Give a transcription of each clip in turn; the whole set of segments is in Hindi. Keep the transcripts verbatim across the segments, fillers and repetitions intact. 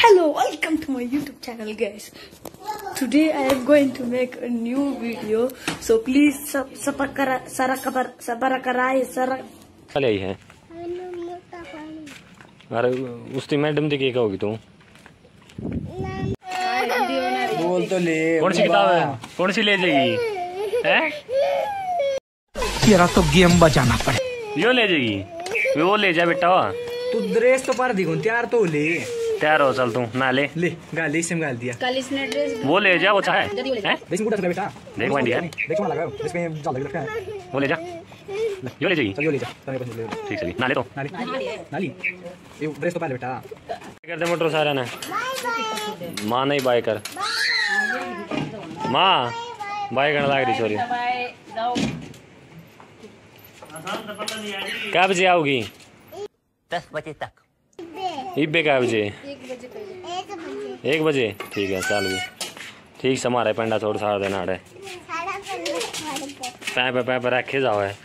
Hello, welcome to my YouTube channel, guys. Today I am going to make a new video, so please sub subscribe, subscribe, subscribe. ले आई है अरे उसकी मैडम दी क्या होगी तू बोल तो ले। कौन सी किताब है, कौन सी ले जाएगी? हैं? तेरा तो गेम बचाना पड़े। यो ले जाएगी, वो ले जा बेटा। तू ड्रेस तो पर दिखो, तैयार तो ले। तैयार हो, चल तू ना ले ले गाली से गाल दिया। कल इसने ड्रेस वो ले जा, वो चाहे हैं? देख गुड़ा से बेटा, देख वहीं दिया, देख वहां लगा, इसमें जाल लग रखा है। वो ले जा, यो ले जाएगी। चल यो ले जा, तने को ले। ठीक है, ना ले तो नाली नाली ये ड्रेस तो पहले बेटा कर दे मोटर सारा ना। माँ नहीं बाय कर, माँ बाय करने लग रही। सॉरी, क्या बजे आओगी? दस बजे तक। इब्बे क्या बजे? एक बजे। ठीक है, चल भी ठीक से हमारे पेंडा थोड़ा सारा देना है। पैप पैप रखे जाओ है।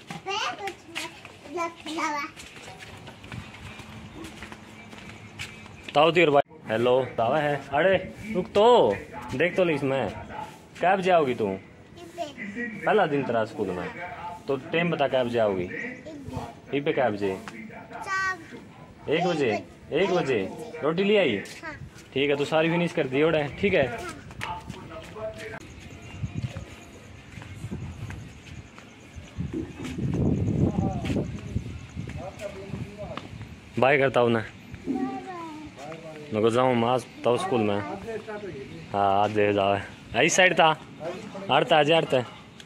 ताऊ तीर भाई, हेलो दावा है। अरे रुक तो देख तो ली इसमें क्या बजे आओगी तू? पहला दिन तेरा स्कूल में, तो टाइम बता क्या बजे आओगी? इब्बे क्या बजे? एक बजे। एक बजे रोटी ले आई? ठीक है, तो सारी फिनिश कर दी ओडे। ठीक है, बाय करता हूँ ना, मैं को जाऊँ मास तो स्कूल में। हाँ आज दे जाओ, इस साइड था हड़ता आज हड़ता।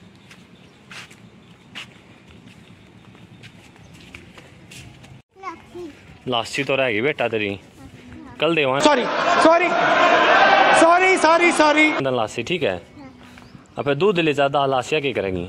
लास्सी तो रहेगी बेटा तेरी, कल दे। Sorry sorry sorry sorry sorry लास्सी ठीक है। अब फिर दूध ले ज्यादा लासिया क्या करेंगी?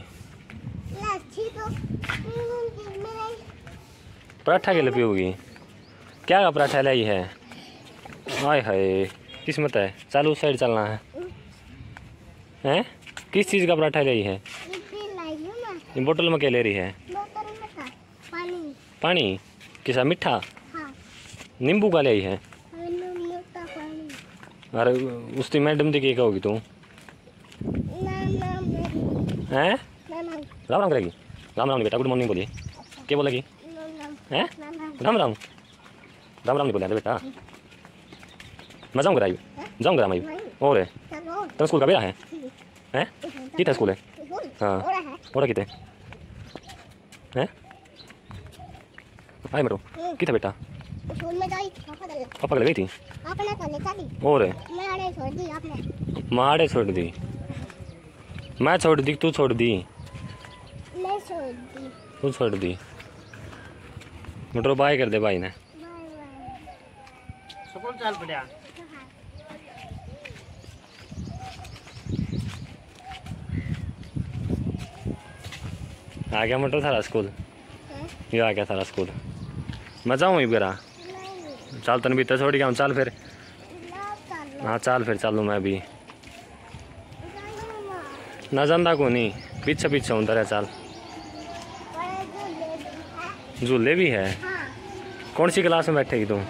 पराठा के लिए पियोगी? क्या का पराठा लाई है? हाय हाय किस्मत है। चल उस साइड चलना है। हैं किस चीज़ का पराठा लाई है? बोतल में क्या ले रही है? पानी। पानी किसा मीठा? हाँ। नींबू का लाई है? अरे उसकी मैडम दी क्या होगी तू? हैं राम राम करेगी? राम राम नहीं बेटा, गुड मॉर्निंग बोलिए। क्या बोलेगी? हैं राम राम राम राम नहीं बोले बेटा। मैं जाऊँगा रायू, जाऊँगा रामायू। और तो स्कूल का बेरा है? हैं कितना स्कूल है? हाँ और कितने हैं? आए मरो कितना बेटा? पापा गई थी और माड़े छोड़ दी। मैं छोड़ दी, तू छोड़ दी? तू छोड़ दी। मटरो बाय कर दे भाई ने। स्कूल चल पड़ा। आ गया मटर सारा स्कूल, ये आ गया सारा स्कूल। मैं जाऊँ ही बेरा, चल तन भी तो छोड़ गया हूँ। चल फिर, हाँ चल फिर चलूँ मैं भी ना जाता को नहीं, पीछे पीछे हूँ तेरे। चल झूले भी है। कौन सी क्लास में बैठेगी तू?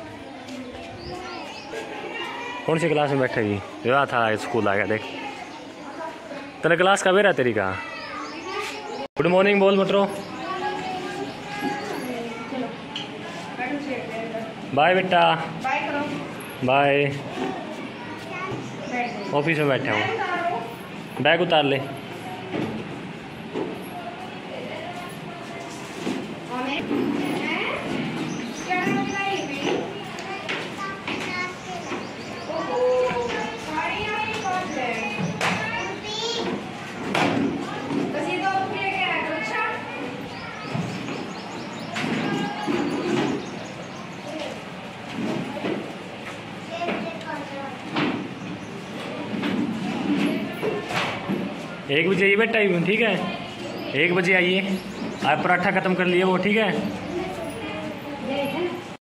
कौन सी क्लास में बैठेगी? यो था स्कूल आ गया देख। तेरे क्लास का बेरा तेरी का? गुड मॉर्निंग बोल मटरो। बाय बेटा, बाय। ऑफिस में बैठा हूँ, बैग उतार ले। एक बजे आइए बेटा, ठीक है? एक बजे आइए। आप पराठा ख़त्म कर लिए वो, ठीक है?